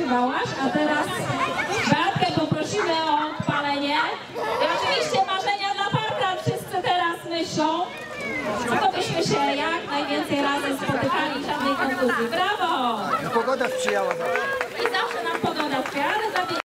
wytrzymałaś, a teraz Beatkę poprosimy o odpalenie. I oczywiście marzenia dla parka wszyscy teraz myślą, to byśmy się jak najwięcej razy spotykali, żadnej kontuzji. Brawo! Pogoda sprzyjała zawsze. I zawsze nam pogoda sprzyja, ale